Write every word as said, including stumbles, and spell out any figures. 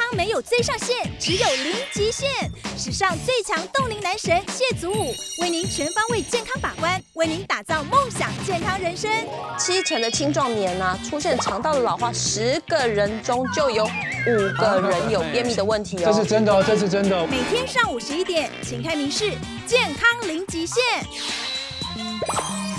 没有追上线，只有零极限。史上最强冻龄男神谢祖武为您全方位健康把关，为您打造梦想健康人生。 七成的青壮年啊，出现肠道的老化，十个人中就有五个人有便秘的问题哦。 这是真的哦，这是真的哦。 每天上午十一点，请看民视健康零极限。